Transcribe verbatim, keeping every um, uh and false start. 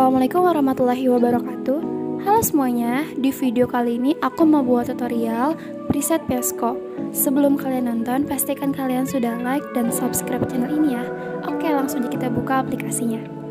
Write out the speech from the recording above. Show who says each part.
Speaker 1: Assalamualaikum warahmatullahi wabarakatuh. Halo semuanya, di video kali ini aku mau buat tutorial preset V S C O. Sebelum kalian nonton, pastikan kalian sudah like dan subscribe channel ini ya. Oke, langsung aja kita buka aplikasinya.